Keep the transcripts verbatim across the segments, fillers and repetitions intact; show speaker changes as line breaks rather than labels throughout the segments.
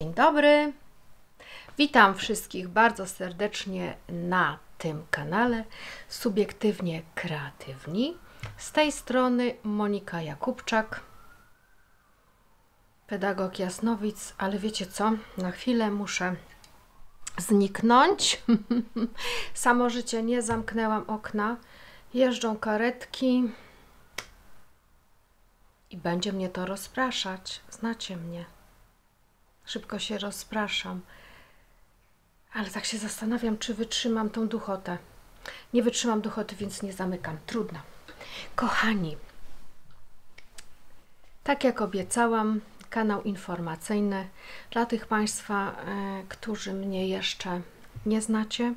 Dzień dobry, witam wszystkich bardzo serdecznie na tym kanale Subiektywnie Kreatywni. Z tej strony Monika Jakubczak, pedagog Jasnowic, ale wiecie co, na chwilę muszę zniknąć. Samo życie, nie zamknęłam okna, jeżdżą karetki i będzie mnie to rozpraszać, znacie mnie. Szybko się rozpraszam, ale tak się zastanawiam, czy wytrzymam tą duchotę. Nie wytrzymam duchoty, więc nie zamykam. Trudno. Kochani, tak jak obiecałam, kanał informacyjny dla tych Państwa, e, którzy mnie jeszcze nie znacie.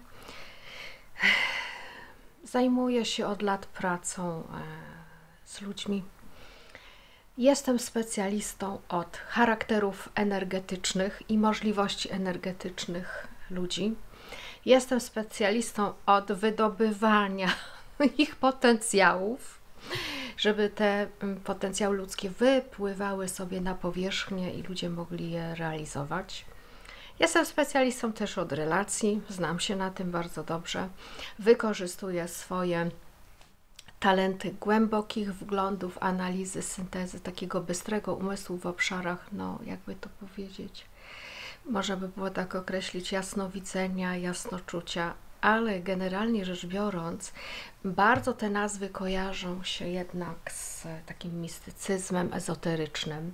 Zajmuję się od lat pracą e, z ludźmi. Jestem specjalistą od charakterów energetycznych i możliwości energetycznych ludzi. Jestem specjalistą od wydobywania ich potencjałów, żeby te potencjały ludzkie wypływały sobie na powierzchnię i ludzie mogli je realizować. Jestem specjalistą też od relacji, znam się na tym bardzo dobrze. Wykorzystuję swoje talenty głębokich wglądów, analizy, syntezy, takiego bystrego umysłu w obszarach, no jakby to powiedzieć, można by było tak określić, jasnowidzenia, jasnoczucia, ale generalnie rzecz biorąc, bardzo te nazwy kojarzą się jednak z takim mistycyzmem ezoterycznym.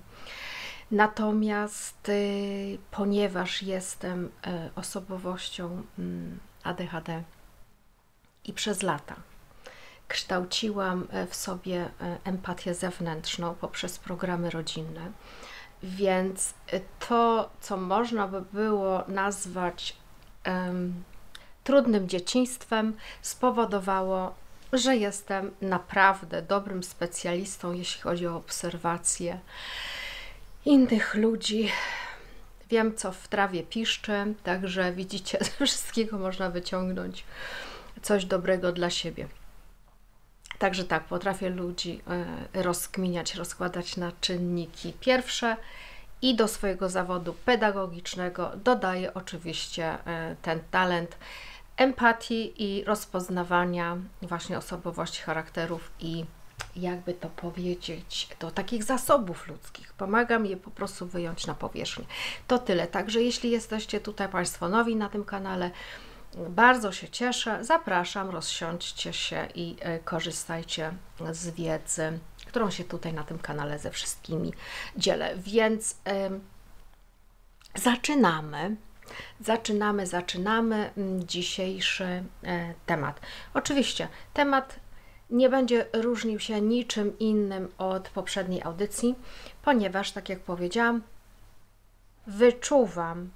Natomiast y, ponieważ jestem y, osobowością y, A D H D i przez lata kształciłam w sobie empatię zewnętrzną poprzez programy rodzinne, więc to, co można by było nazwać um, trudnym dzieciństwem, spowodowało, że jestem naprawdę dobrym specjalistą, jeśli chodzi o obserwację innych ludzi. Wiem, co w trawie piszczy, także widzicie, ze wszystkiego można wyciągnąć coś dobrego dla siebie. Także tak, potrafię ludzi rozkminiać, rozkładać na czynniki pierwsze i do swojego zawodu pedagogicznego dodaję oczywiście ten talent empatii i rozpoznawania właśnie osobowości, charakterów i jakby to powiedzieć, do takich zasobów ludzkich. Pomagam je po prostu wyjąć na powierzchnię. To tyle. Także jeśli jesteście tutaj Państwo nowi na tym kanale, bardzo się cieszę, zapraszam, rozsiądźcie się i korzystajcie z wiedzy, którą się tutaj na tym kanale ze wszystkimi dzielę. Więc y, zaczynamy, zaczynamy, zaczynamy dzisiejszy y, temat. Oczywiście temat nie będzie różnił się niczym innym od poprzedniej audycji, ponieważ, tak jak powiedziałam, wyczuwam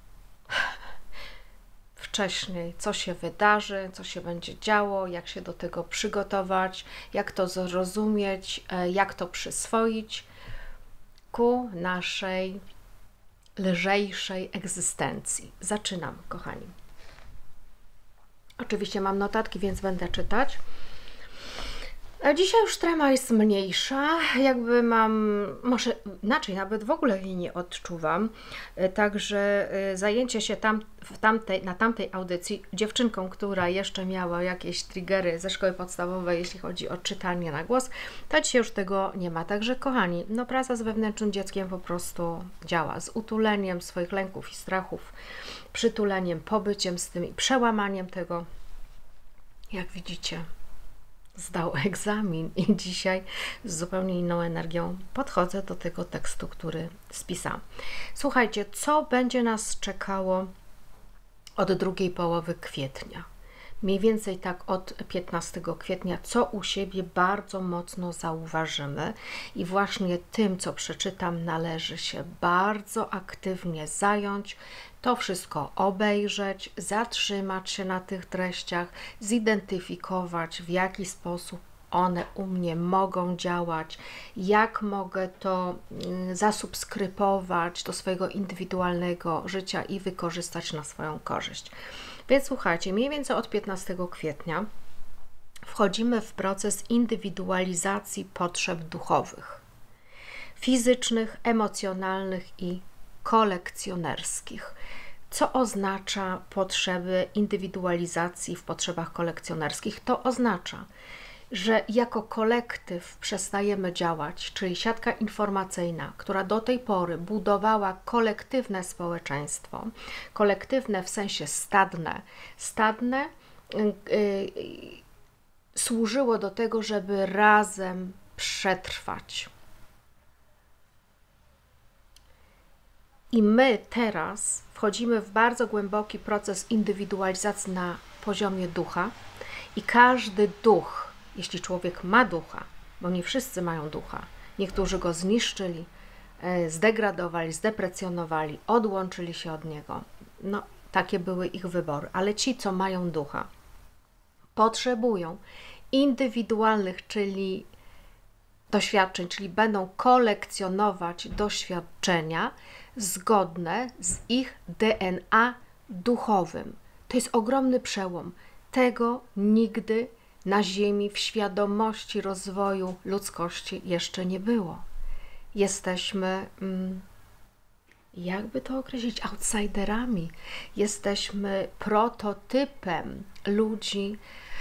wcześniej, co się wydarzy, co się będzie działo, jak się do tego przygotować, jak to zrozumieć, jak to przyswoić ku naszej lżejszej egzystencji. Zaczynam, kochani. Oczywiście mam notatki, więc będę czytać. A dzisiaj już trema jest mniejsza, jakby mam, może inaczej, nawet w ogóle jej nie odczuwam, także zajęcie się tam, w tamtej, na tamtej audycji dziewczynką, która jeszcze miała jakieś triggery ze szkoły podstawowej, jeśli chodzi o czytanie na głos, to dzisiaj już tego nie ma. Także kochani, no praca z wewnętrznym dzieckiem po prostu działa, z utuleniem swoich lęków i strachów, przytuleniem, pobyciem z tym i przełamaniem tego, jak widzicie, zdał egzamin i dzisiaj z zupełnie inną energią podchodzę do tego tekstu, który spisałam. Słuchajcie, co będzie nas czekało od drugiej połowy kwietnia? Mniej więcej tak od piętnastego kwietnia, co u siebie bardzo mocno zauważymy i właśnie tym, co przeczytam, należy się bardzo aktywnie zająć, to wszystko obejrzeć, zatrzymać się na tych treściach, zidentyfikować, w jaki sposób one u mnie mogą działać, jak mogę to zasubskrybować do swojego indywidualnego życia i wykorzystać na swoją korzyść. Więc słuchajcie, mniej więcej od piętnastego kwietnia wchodzimy w proces indywidualizacji potrzeb duchowych, fizycznych, emocjonalnych i kolekcjonerskich. Co oznacza potrzeby indywidualizacji w potrzebach kolekcjonerskich? To oznacza, że jako kolektyw przestajemy działać, czyli siatka informacyjna, która do tej pory budowała kolektywne społeczeństwo, kolektywne w sensie stadne, stadne yy, yy, służyło do tego, żeby razem przetrwać. I my teraz wchodzimy w bardzo głęboki proces indywidualizacji na poziomie ducha i każdy duch, jeśli człowiek ma ducha, bo nie wszyscy mają ducha, niektórzy go zniszczyli, zdegradowali, zdeprecjonowali, odłączyli się od niego. No, takie były ich wybory, ale ci, co mają ducha, potrzebują indywidualnych, czyli doświadczeń, czyli będą kolekcjonować doświadczenia zgodne z ich D N A duchowym. To jest ogromny przełom. Tego nigdy na Ziemi w świadomości rozwoju ludzkości jeszcze nie było. Jesteśmy, jakby to określić, outsiderami. Jesteśmy prototypem ludzi,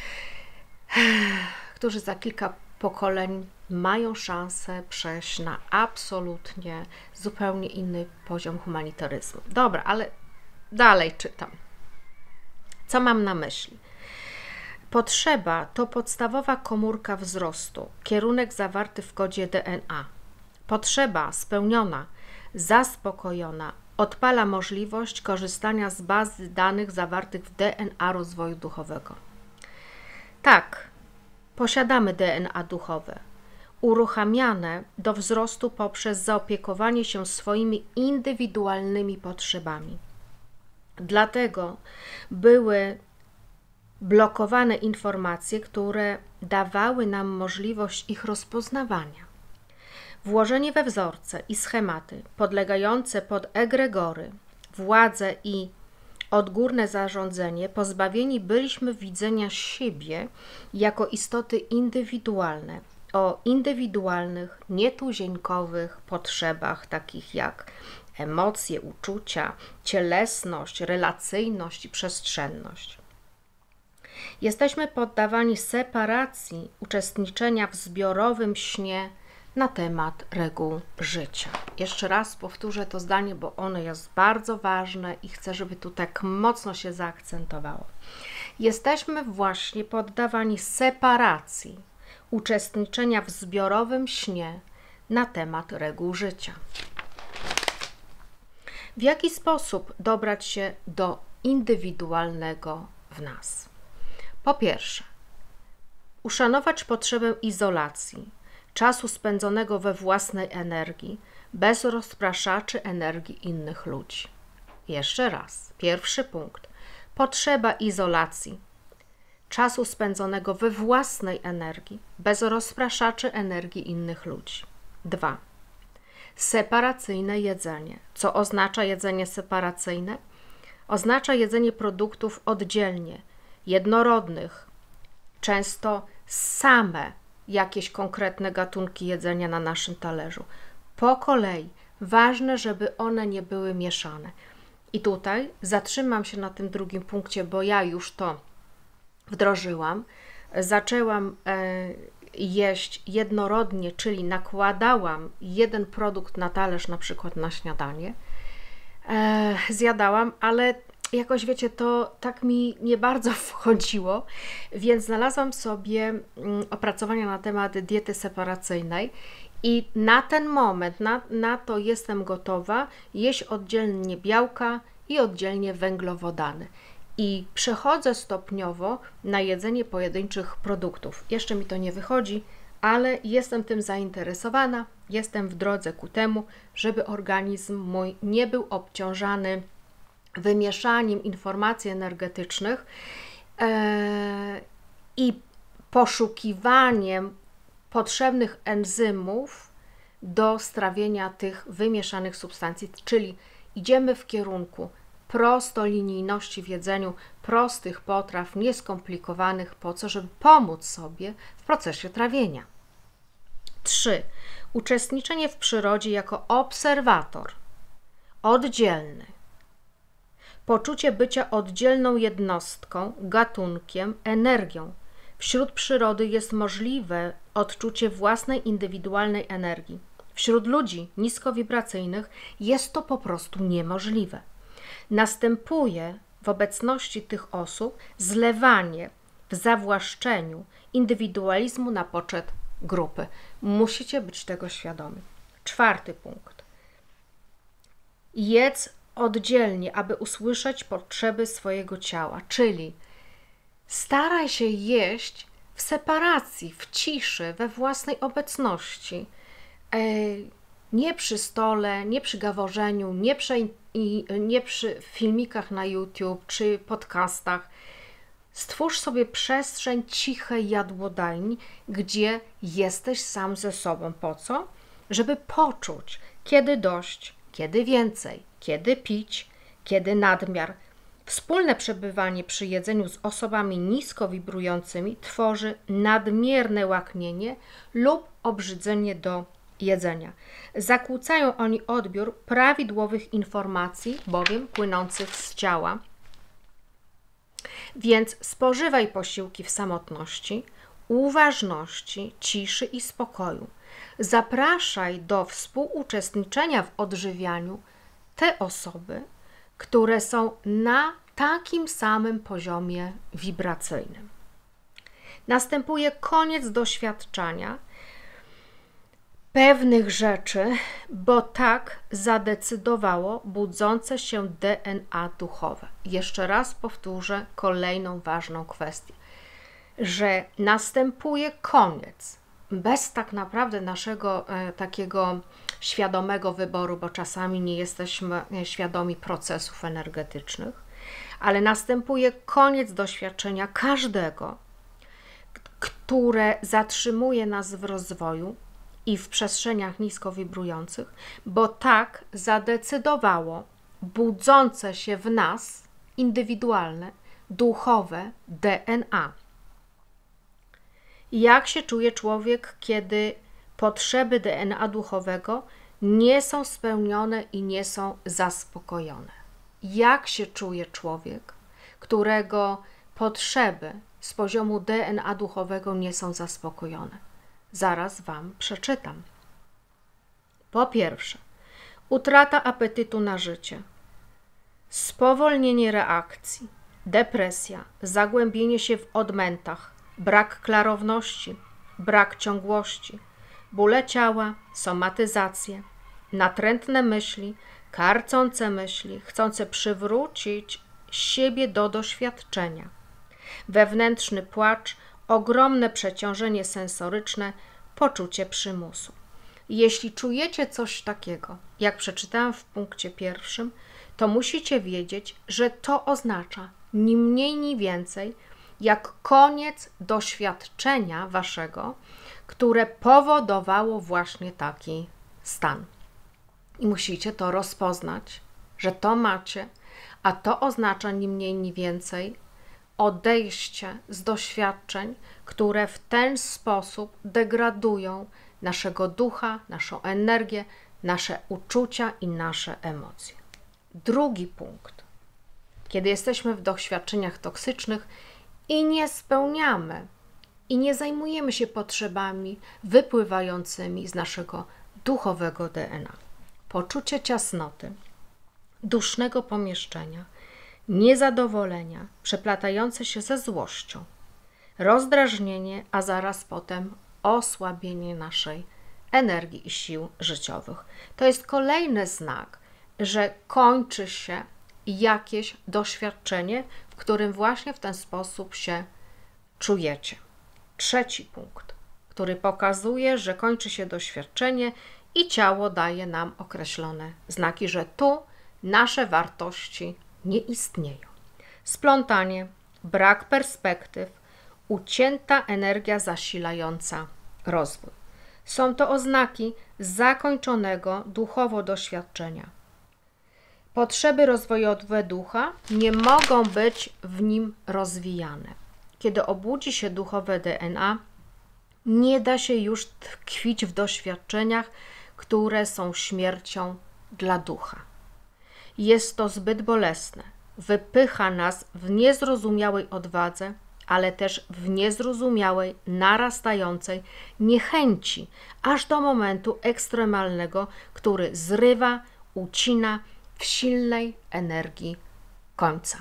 którzy za kilka pokoleń mają szansę przejść na absolutnie zupełnie inny poziom humanitaryzmu. Dobra, ale dalej czytam. Co mam na myśli? Potrzeba to podstawowa komórka wzrostu, kierunek zawarty w kodzie D N A. Potrzeba spełniona, zaspokojona, odpala możliwość korzystania z bazy danych zawartych w D N A rozwoju duchowego. Tak, posiadamy D N A duchowe, uruchamiane do wzrostu poprzez zaopiekowanie się swoimi indywidualnymi potrzebami. Dlatego były blokowane informacje, które dawały nam możliwość ich rozpoznawania. Włożenie we wzorce i schematy podlegające pod egregory, władzę i odgórne zarządzenie, pozbawieni byliśmy widzenia siebie jako istoty indywidualne, o indywidualnych, nietuzinkowych potrzebach, takich jak emocje, uczucia, cielesność, relacyjność i przestrzenność. Jesteśmy poddawani separacji uczestniczenia w zbiorowym śnie na temat reguł życia. Jeszcze raz powtórzę to zdanie, bo ono jest bardzo ważne i chcę, żeby tu tak mocno się zaakcentowało. Jesteśmy właśnie poddawani separacji uczestniczenia w zbiorowym śnie na temat reguł życia. W jaki sposób dobrać się do indywidualnego w nas? Po pierwsze, uszanować potrzebę izolacji, czasu spędzonego we własnej energii, bez rozpraszaczy energii innych ludzi. Jeszcze raz, pierwszy punkt. Potrzeba izolacji, czasu spędzonego we własnej energii, bez rozpraszaczy energii innych ludzi. Dwa. Separacyjne jedzenie. Co oznacza jedzenie separacyjne? Oznacza jedzenie produktów oddzielnie, jednorodnych, często same jakieś konkretne gatunki jedzenia na naszym talerzu. Po kolei. Ważne, żeby one nie były mieszane. I tutaj zatrzymam się na tym drugim punkcie, bo ja już to wdrożyłam. Zaczęłam e, jeść jednorodnie, czyli nakładałam jeden produkt na talerz, na przykład na śniadanie. E, zjadałam, ale jakoś wiecie, to tak mi nie bardzo wchodziło, więc znalazłam sobie opracowania na temat diety separacyjnej i na ten moment, na, na to jestem gotowa jeść oddzielnie białka i oddzielnie węglowodany. I przechodzę stopniowo na jedzenie pojedynczych produktów. Jeszcze mi to nie wychodzi, ale jestem tym zainteresowana, jestem w drodze ku temu, żeby organizm mój nie był obciążany wymieszaniem informacji energetycznych yy, i poszukiwaniem potrzebnych enzymów do strawienia tych wymieszanych substancji, czyli idziemy w kierunku prostolinijności w jedzeniu, prostych potraw, nieskomplikowanych, po co, żeby pomóc sobie w procesie trawienia. trzy. Uczestniczenie w przyrodzie jako obserwator. oddzielny. Poczucie bycia oddzielną jednostką, gatunkiem, energią. Wśród przyrody jest możliwe odczucie własnej indywidualnej energii. Wśród ludzi niskowibracyjnych jest to po prostu niemożliwe. Następuje w obecności tych osób zlewanie w zawłaszczeniu indywidualizmu na poczet grupy. Musicie być tego świadomi. Czwarty punkt. Jedz oddzielnie, aby usłyszeć potrzeby swojego ciała, czyli staraj się jeść w separacji, w ciszy, we własnej obecności. Nie przy stole, nie przy gaworzeniu, nie przy, nie przy filmikach na YouTube czy podcastach. Stwórz sobie przestrzeń cichej jadłodajni, gdzie jesteś sam ze sobą. Po co? Żeby poczuć, kiedy dość, kiedy więcej, kiedy pić, kiedy nadmiar. Wspólne przebywanie przy jedzeniu z osobami nisko wibrującymi tworzy nadmierne łaknienie lub obrzydzenie do jedzenia. Zakłócają oni odbiór prawidłowych informacji, bowiem płynących z ciała. Więc spożywaj posiłki w samotności, uważności, ciszy i spokoju. Zapraszaj do współuczestniczenia w odżywianiu te osoby, które są na takim samym poziomie wibracyjnym. Następuje koniec doświadczania pewnych rzeczy, bo tak zadecydowało budzące się D N A duchowe. Jeszcze raz powtórzę kolejną ważną kwestię, że następuje koniec bez tak naprawdę naszego e, takiego świadomego wyboru, bo czasami nie jesteśmy świadomi procesów energetycznych, ale następuje koniec doświadczenia każdego, które zatrzymuje nas w rozwoju i w przestrzeniach nisko wibrujących, bo tak zadecydowało budzące się w nas indywidualne, duchowe D N A. Jak się czuje człowiek, kiedy potrzeby D N A duchowego nie są spełnione i nie są zaspokojone? Jak się czuje człowiek, którego potrzeby z poziomu D N A duchowego nie są zaspokojone? Zaraz Wam przeczytam. Po pierwsze, utrata apetytu na życie, spowolnienie reakcji, depresja, zagłębienie się w odmętach, brak klarowności, brak ciągłości, bóle ciała, somatyzacje, natrętne myśli, karcące myśli, chcące przywrócić siebie do doświadczenia, wewnętrzny płacz, ogromne przeciążenie sensoryczne, poczucie przymusu. Jeśli czujecie coś takiego, jak przeczytałam w punkcie pierwszym, to musicie wiedzieć, że to oznacza ni mniej, ni więcej, jak koniec doświadczenia waszego, które powodowało właśnie taki stan. I musicie to rozpoznać, że to macie, a to oznacza ni mniej, ni więcej odejście z doświadczeń, które w ten sposób degradują naszego ducha, naszą energię, nasze uczucia i nasze emocje. Drugi punkt. Kiedy jesteśmy w doświadczeniach toksycznych i nie spełniamy i nie zajmujemy się potrzebami wypływającymi z naszego duchowego D N A. Poczucie ciasnoty, dusznego pomieszczenia, niezadowolenia, przeplatające się ze złością, rozdrażnienie, a zaraz potem osłabienie naszej energii i sił życiowych. To jest kolejny znak, że kończy się jakieś doświadczenie, w którym właśnie w ten sposób się czujecie. Trzeci punkt, który pokazuje, że kończy się doświadczenie i ciało daje nam określone znaki, że tu nasze wartości nie istnieją. Splątanie, brak perspektyw, ucięta energia zasilająca rozwój. Są to oznaki zakończonego duchowo doświadczenia. Potrzeby rozwojowe ducha nie mogą być w nim rozwijane. Kiedy obudzi się duchowe D N A, nie da się już tkwić w doświadczeniach, które są śmiercią dla ducha. Jest to zbyt bolesne. Wypycha nas w niezrozumiałej odwadze, ale też w niezrozumiałej, narastającej niechęci, aż do momentu ekstremalnego, który zrywa, ucina w silnej energii końca.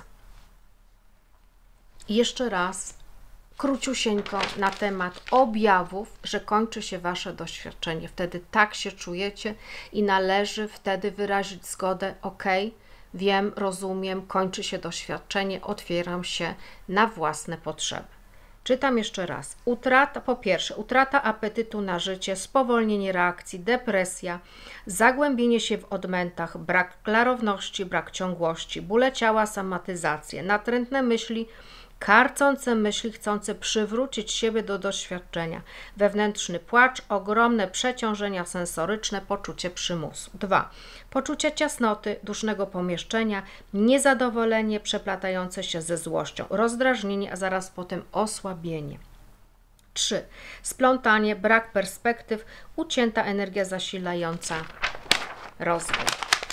I jeszcze raz króciusieńko na temat objawów, że kończy się Wasze doświadczenie. Wtedy tak się czujecie i należy wtedy wyrazić zgodę, ok, wiem, rozumiem, kończy się doświadczenie, otwieram się na własne potrzeby. Czytam jeszcze raz. Utrata, po pierwsze, utrata apetytu na życie, spowolnienie reakcji, depresja, zagłębienie się w odmętach, brak klarowności, brak ciągłości, bóle ciała, somatyzacje, natrętne myśli, karcące myśli chcące przywrócić siebie do doświadczenia, wewnętrzny płacz, ogromne przeciążenia sensoryczne, poczucie przymusu. dwa. Poczucie ciasnoty, dusznego pomieszczenia, niezadowolenie przeplatające się ze złością, rozdrażnienie, a zaraz potem osłabienie. trzy. Splątanie, brak perspektyw, ucięta energia zasilająca rozwój.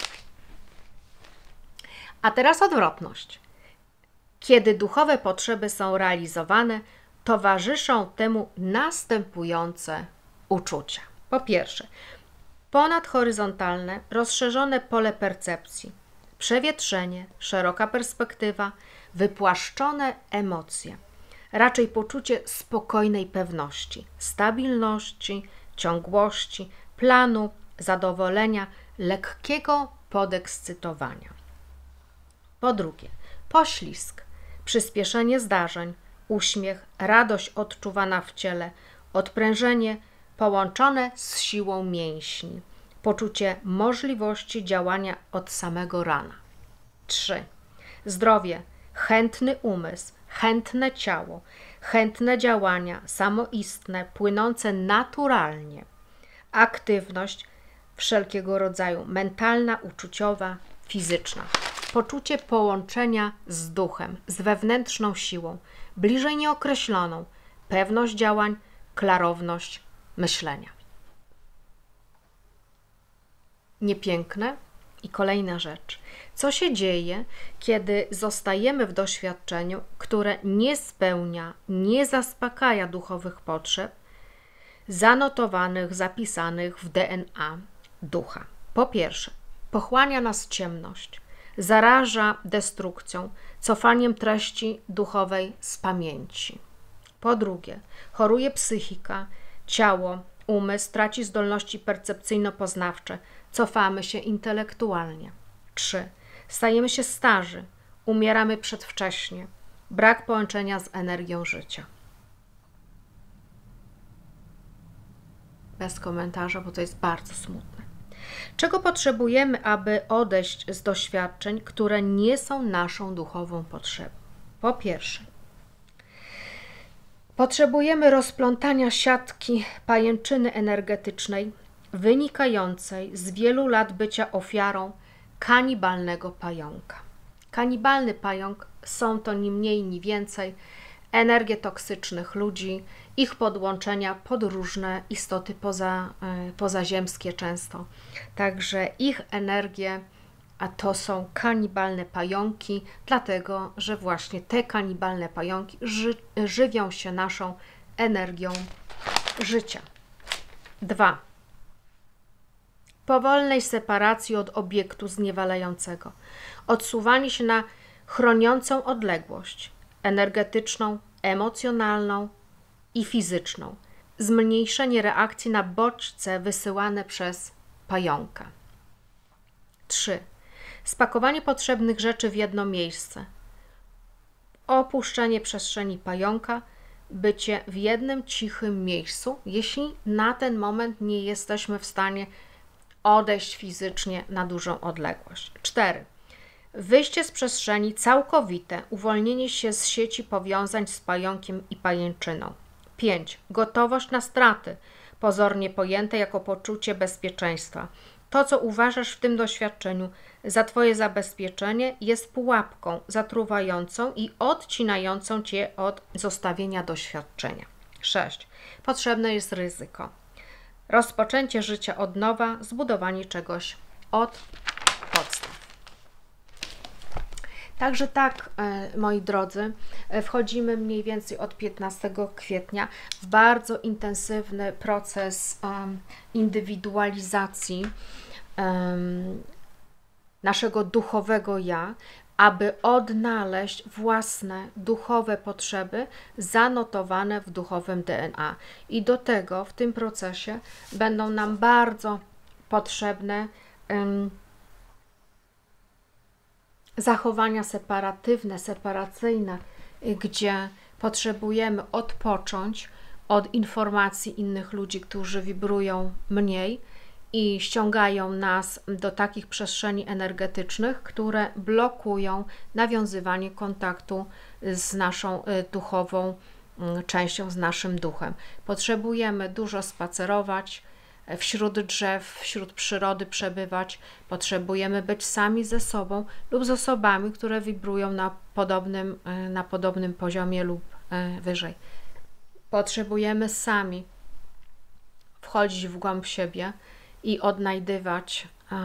A teraz odwrotność. Kiedy duchowe potrzeby są realizowane, towarzyszą temu następujące uczucia. Po pierwsze, ponadhoryzontalne, rozszerzone pole percepcji, przewietrzenie, szeroka perspektywa, wypłaszczone emocje, raczej poczucie spokojnej pewności, stabilności, ciągłości, planu, zadowolenia, lekkiego podekscytowania. Po drugie, poślizg, przyspieszenie zdarzeń, uśmiech, radość odczuwana w ciele, odprężenie połączone z siłą mięśni, poczucie możliwości działania od samego rana. trzy. Zdrowie, chętny umysł, chętne ciało, chętne działania, samoistne, płynące naturalnie, aktywność wszelkiego rodzaju, mentalna, uczuciowa, fizyczna. Poczucie połączenia z duchem, z wewnętrzną siłą, bliżej nieokreśloną, pewność działań, klarowność myślenia. Niepiękne? I kolejna rzecz. Co się dzieje, kiedy zostajemy w doświadczeniu, które nie spełnia, nie zaspokaja duchowych potrzeb, zanotowanych, zapisanych w D N A ducha? Po pierwsze, pochłania nas ciemność, zaraża destrukcją, cofaniem treści duchowej z pamięci. Po drugie, choruje psychika, ciało, umysł, traci zdolności percepcyjno-poznawcze, cofamy się intelektualnie. trzy. Stajemy się starzy, umieramy przedwcześnie, brak połączenia z energią życia. Bez komentarza, bo to jest bardzo smutne. Czego potrzebujemy, aby odejść z doświadczeń, które nie są naszą duchową potrzebą? Po pierwsze, potrzebujemy rozplątania siatki pajęczyny energetycznej wynikającej z wielu lat bycia ofiarą kanibalnego pająka. Kanibalny pająk są to ni mniej, ni więcej energie toksycznych ludzi, ich podłączenia pod różne istoty poza, pozaziemskie często. Także ich energie, a to są kanibalne pająki, dlatego, że właśnie te kanibalne pająki ży, żywią się naszą energią życia. dwa. Powolnej separacji od obiektu zniewalającego. Odsuwanie się na chroniącą odległość energetyczną, emocjonalną i fizyczną. Zmniejszenie reakcji na bodźce wysyłane przez pająka. trzy. Spakowanie potrzebnych rzeczy w jedno miejsce. Opuszczenie przestrzeni pająka, bycie w jednym cichym miejscu, jeśli na ten moment nie jesteśmy w stanie odejść fizycznie na dużą odległość. cztery. Wyjście z przestrzeni całkowite, uwolnienie się z sieci powiązań z pająkiem i pajęczyną. pięć. Gotowość na straty, pozornie pojęte jako poczucie bezpieczeństwa. To, co uważasz w tym doświadczeniu za Twoje zabezpieczenie, jest pułapką zatruwającą i odcinającą Cię od zostawienia doświadczenia. sześć. Potrzebne jest ryzyko. Rozpoczęcie życia od nowa, zbudowanie czegoś od podstaw. Także tak, moi drodzy, wchodzimy mniej więcej od piętnastego kwietnia w bardzo intensywny proces indywidualizacji naszego duchowego ja, aby odnaleźć własne duchowe potrzeby zanotowane w duchowym D N A. I do tego w tym procesie będą nam bardzo potrzebne um, zachowania separatywne, separacyjne, gdzie potrzebujemy odpocząć od informacji innych ludzi, którzy wibrują mniej i ściągają nas do takich przestrzeni energetycznych, które blokują nawiązywanie kontaktu z naszą duchową częścią, z naszym duchem. Potrzebujemy dużo spacerować, wśród drzew, wśród przyrody przebywać, potrzebujemy być sami ze sobą lub z osobami, które wibrują na podobnym, na podobnym poziomie lub wyżej. Potrzebujemy sami wchodzić w głąb siebie i odnajdywać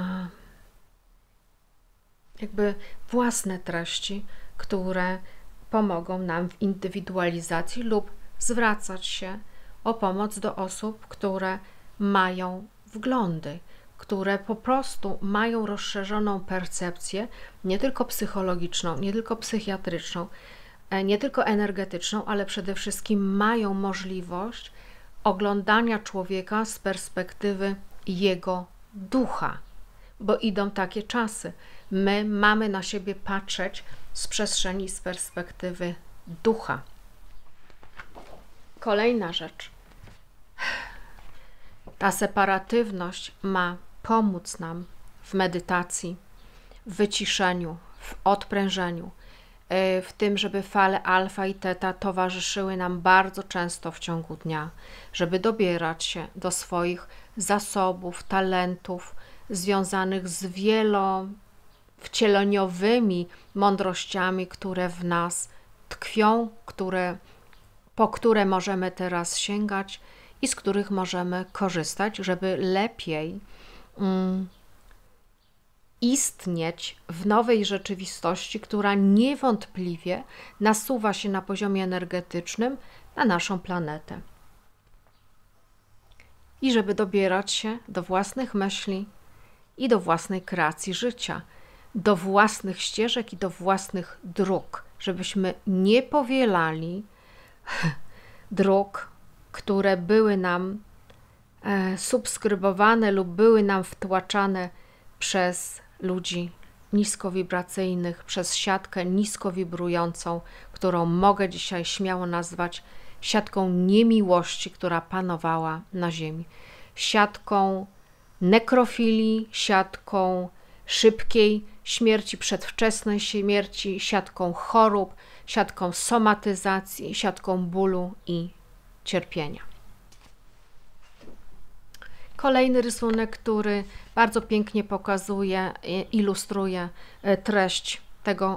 jakby własne treści, które pomogą nam w indywidualizacji lub zwracać się o pomoc do osób, które mają wglądy, które po prostu mają rozszerzoną percepcję, nie tylko psychologiczną, nie tylko psychiatryczną, nie tylko energetyczną, ale przede wszystkim mają możliwość oglądania człowieka z perspektywy jego ducha, bo idą takie czasy. My mamy na siebie patrzeć z przestrzeni, z perspektywy ducha. Kolejna rzecz. Ta separatywność ma pomóc nam w medytacji, w wyciszeniu, w odprężeniu, w tym, żeby fale alfa i teta towarzyszyły nam bardzo często w ciągu dnia, żeby dobierać się do swoich zasobów, talentów związanych z wielowcieleniowymi mądrościami, które w nas tkwią, które, po które możemy teraz sięgać i z których możemy korzystać, żeby lepiej mm, istnieć w nowej rzeczywistości, która niewątpliwie nasuwa się na poziomie energetycznym na naszą planetę. I żeby dobierać się do własnych myśli i do własnej kreacji życia, do własnych ścieżek i do własnych dróg, żebyśmy nie powielali dróg, które były nam e, subskrybowane lub były nam wtłaczane przez ludzi niskowibracyjnych, przez siatkę niskowibrującą, którą mogę dzisiaj śmiało nazwać siatką niemiłości, która panowała na ziemi. Siatką nekrofilii, siatką szybkiej śmierci, przedwczesnej śmierci, siatką chorób, siatką somatyzacji, siatką bólu i cierpienia. Kolejny rysunek, który bardzo pięknie pokazuje, ilustruje treść tego,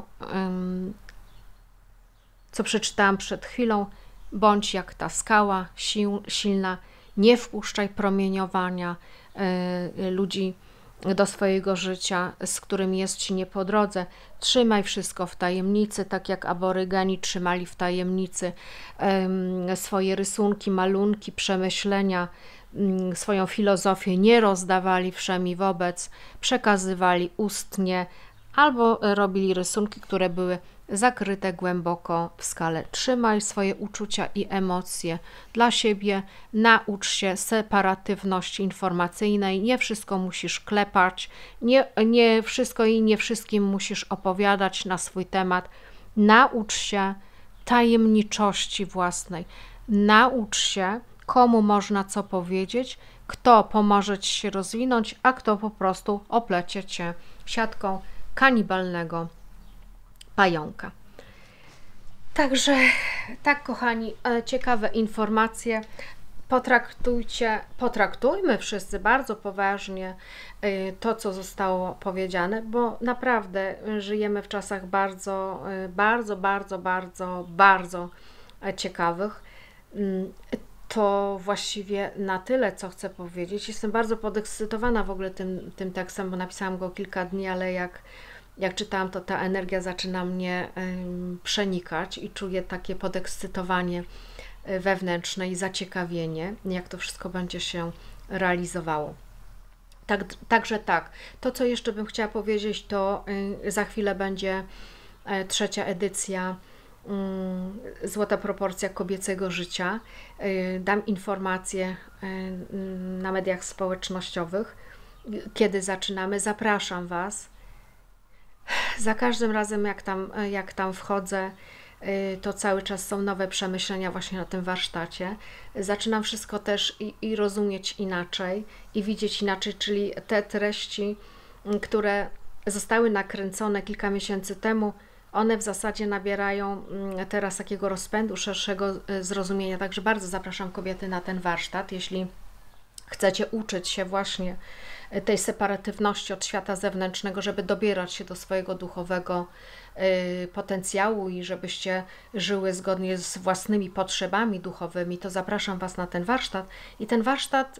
co przeczytałam przed chwilą. Bądź jak ta skała sił, silna, nie wpuszczaj promieniowania y, ludzi do swojego życia, z którymi jest ci nie po drodze. Trzymaj wszystko w tajemnicy, tak jak aborygeni trzymali w tajemnicy y, swoje rysunki, malunki, przemyślenia, y, swoją filozofię nie rozdawali wszemi wobec, przekazywali ustnie albo robili rysunki, które były zakryte głęboko w skale. Trzymaj swoje uczucia i emocje dla siebie, naucz się separatywności informacyjnej, nie wszystko musisz klepać, nie, nie wszystko i nie wszystkim musisz opowiadać na swój temat. Naucz się tajemniczości własnej, naucz się, komu można co powiedzieć, kto pomoże ci się rozwinąć, a kto po prostu oplecie cię siatką kanibalnego pająka. Także tak, kochani, ciekawe informacje. Potraktujcie, potraktujmy wszyscy bardzo poważnie to, co zostało powiedziane, bo naprawdę żyjemy w czasach bardzo, bardzo, bardzo, bardzo, bardzo ciekawych. To właściwie na tyle, co chcę powiedzieć. Jestem bardzo podekscytowana w ogóle tym, tym tekstem, bo napisałam go kilka dni, ale jak Jak czytałam, to ta energia zaczyna mnie przenikać i czuję takie podekscytowanie wewnętrzne i zaciekawienie, jak to wszystko będzie się realizowało. Tak, także tak, to co jeszcze bym chciała powiedzieć, to za chwilę będzie trzecia edycja Złota proporcja kobiecego życia. Dam informacje na mediach społecznościowych, kiedy zaczynamy. Zapraszam Was. Za każdym razem, jak tam, jak tam wchodzę, to cały czas są nowe przemyślenia właśnie na tym warsztacie. Zaczynam wszystko też i, i rozumieć inaczej, i widzieć inaczej, czyli te treści, które zostały nakręcone kilka miesięcy temu, one w zasadzie nabierają teraz takiego rozpędu, szerszego zrozumienia. Także bardzo zapraszam kobiety na ten warsztat, jeśli chcecie uczyć się właśnie tej separatywności od świata zewnętrznego, żeby dobierać się do swojego duchowego potencjału i żebyście żyły zgodnie z własnymi potrzebami duchowymi, to zapraszam Was na ten warsztat. I ten warsztat,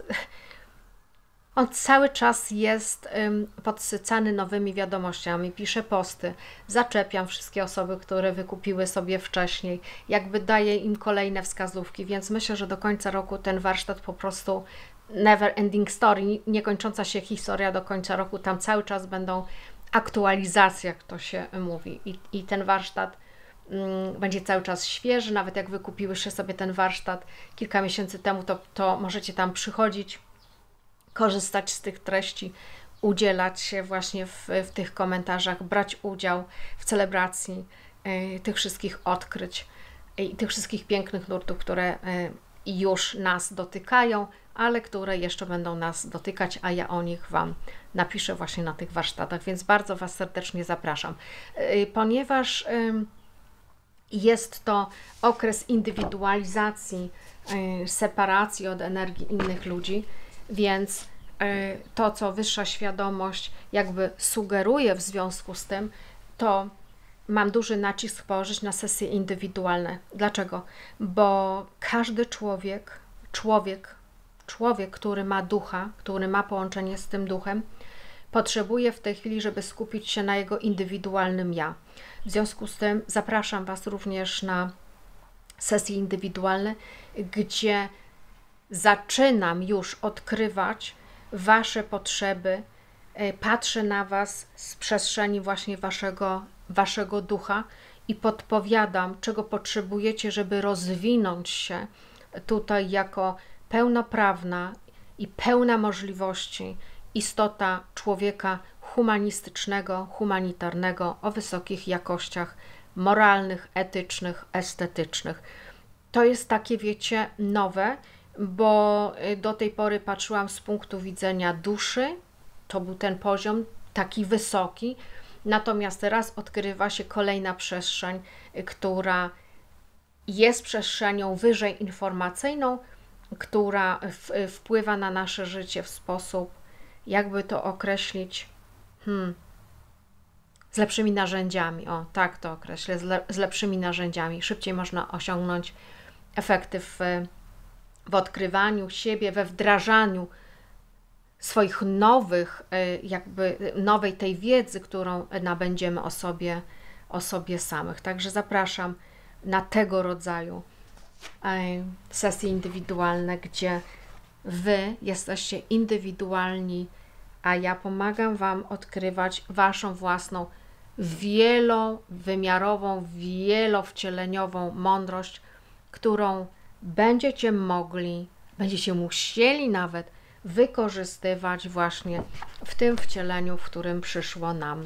on cały czas jest podsycany nowymi wiadomościami, piszę posty, zaczepiam wszystkie osoby, które wykupiły sobie wcześniej, jakby daję im kolejne wskazówki, więc myślę, że do końca roku ten warsztat po prostu never ending story, niekończąca się historia do końca roku, tam cały czas będą aktualizacje, jak to się mówi, i, i ten warsztat mm, będzie cały czas świeży, nawet jak wykupiłyście sobie ten warsztat kilka miesięcy temu, to, to możecie tam przychodzić, korzystać z tych treści, udzielać się właśnie w, w tych komentarzach, brać udział w celebracji y, tych wszystkich odkryć i y, tych wszystkich pięknych nurtów, które y, już nas dotykają, ale które jeszcze będą nas dotykać, a ja o nich Wam napiszę właśnie na tych warsztatach, więc bardzo Was serdecznie zapraszam. Ponieważ jest to okres indywidualizacji, separacji od energii innych ludzi, więc to, co wyższa świadomość jakby sugeruje w związku z tym, to mam duży nacisk położyć na sesje indywidualne. Dlaczego? Bo każdy człowiek, człowiek, człowiek, który ma ducha, który ma połączenie z tym duchem, potrzebuje w tej chwili, żeby skupić się na jego indywidualnym ja. W związku z tym zapraszam Was również na sesje indywidualne, gdzie zaczynam już odkrywać Wasze potrzeby, patrzę na Was z przestrzeni właśnie Waszego, waszego ducha i podpowiadam, czego potrzebujecie, żeby rozwinąć się tutaj jako pełnoprawna i pełna możliwości istota człowieka humanistycznego, humanitarnego, o wysokich jakościach moralnych, etycznych, estetycznych. To jest takie, wiecie, nowe, bo do tej pory patrzyłam z punktu widzenia duszy, to był ten poziom taki wysoki, natomiast teraz odkrywa się kolejna przestrzeń, która jest przestrzenią wyżej informacyjną, która w, wpływa na nasze życie w sposób, jakby to określić, hmm, z lepszymi narzędziami, o tak to określę, z, le, z lepszymi narzędziami. Szybciej można osiągnąć efekty w, w odkrywaniu siebie, we wdrażaniu swoich nowych, jakby nowej tej wiedzy, którą nabędziemy o sobie, o sobie samych. Także zapraszam na tego rodzaju sesje indywidualne, gdzie Wy jesteście indywidualni, a ja pomagam Wam odkrywać Waszą własną wielowymiarową, wielowcieleniową mądrość, którą będziecie mogli, będziecie musieli nawet wykorzystywać właśnie w tym wcieleniu, w którym przyszło nam,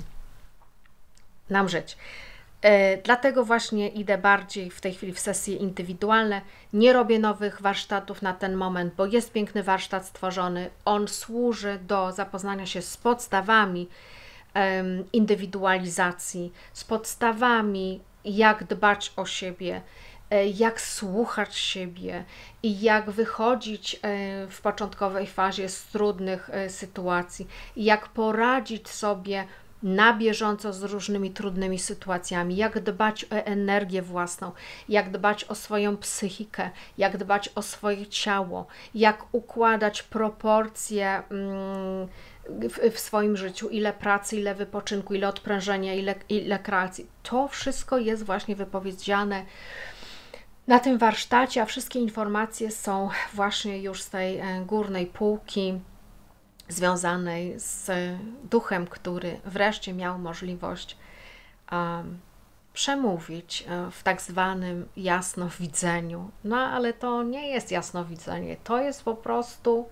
nam żyć. Dlatego właśnie idę bardziej w tej chwili w sesje indywidualne. Nie robię nowych warsztatów na ten moment, bo jest piękny warsztat stworzony. On służy do zapoznania się z podstawami um, indywidualizacji, z podstawami, jak dbać o siebie, jak słuchać siebie i jak wychodzić w początkowej fazie z trudnych sytuacji, jak poradzić sobie na bieżąco z różnymi trudnymi sytuacjami, jak dbać o energię własną, jak dbać o swoją psychikę, jak dbać o swoje ciało, jak układać proporcje w, w swoim życiu, ile pracy, ile wypoczynku, ile odprężenia, ile, ile kreacji. To wszystko jest właśnie wypowiedziane na tym warsztacie, a wszystkie informacje są właśnie już z tej górnej półki związanej z duchem, który wreszcie miał możliwość um, przemówić w tak zwanym jasnowidzeniu. No ale to nie jest jasnowidzenie, to jest po prostu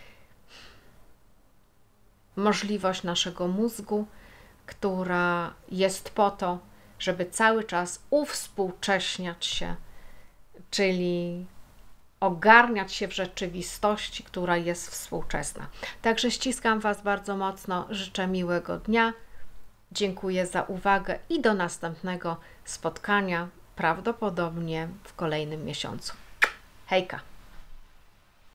możliwość naszego mózgu, która jest po to, żeby cały czas uwspółcześniać się, czyli ogarniać się w rzeczywistości, która jest współczesna. Także ściskam Was bardzo mocno, życzę miłego dnia, dziękuję za uwagę i do następnego spotkania, prawdopodobnie w kolejnym miesiącu. Hejka!